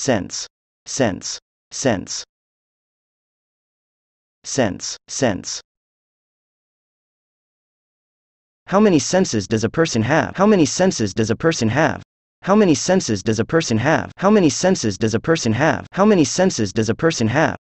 sense, sense, sense, sense, sense. How many senses does a person have? How many senses does a person have? How many senses does a person have? How many senses does a person have? How many senses does a person have?